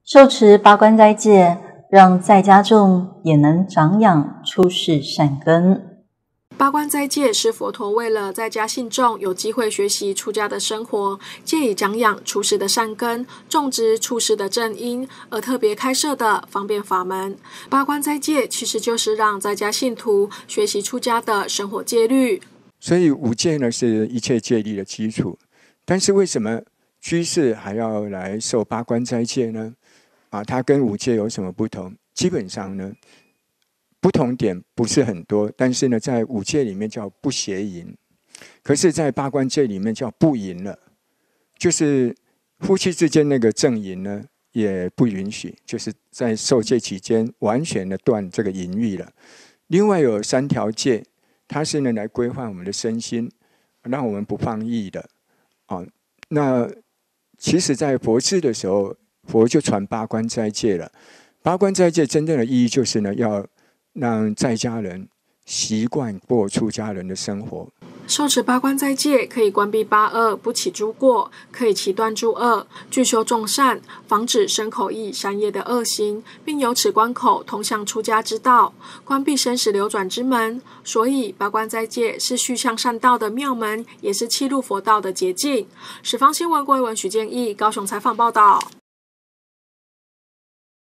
受持八关斋戒，让在家众也能长养出世善根。 八关斋戒是佛陀为了在家信众有机会学习出家的生活，借以长养出世的善根，种植出世的正因，而特别开设的方便法门。八关斋戒其实就是让在家信徒学习出家的生活戒律。 所以五戒呢是一切戒律的基础，但是为什么居士还要来受八关斋戒呢？它跟五戒有什么不同？基本上呢，不同点不是很多，但是呢，在五戒里面叫不邪淫，可是，在八关戒里面叫不淫了，就是夫妻之间那个正淫呢也不允许，就是在受戒期间完全的断这个淫欲了。另外有3条戒，它是呢来规范我们的身心，让我们不放逸的。那其实，在佛制的时候，佛就传八关斋戒了。八关斋戒真正的意义就是呢，要让在家人习惯过出家人的生活。 受持八关斋戒可以关闭八恶，不起诸过，可以齐断诸恶，具修众善，防止身口意三业的恶行，并由此关口通向出家之道，关闭生死流转之门。所以八关斋戒是续向善道的妙门，也是契入佛道的捷径。十方新闻郭维文、许建义高雄采访报道。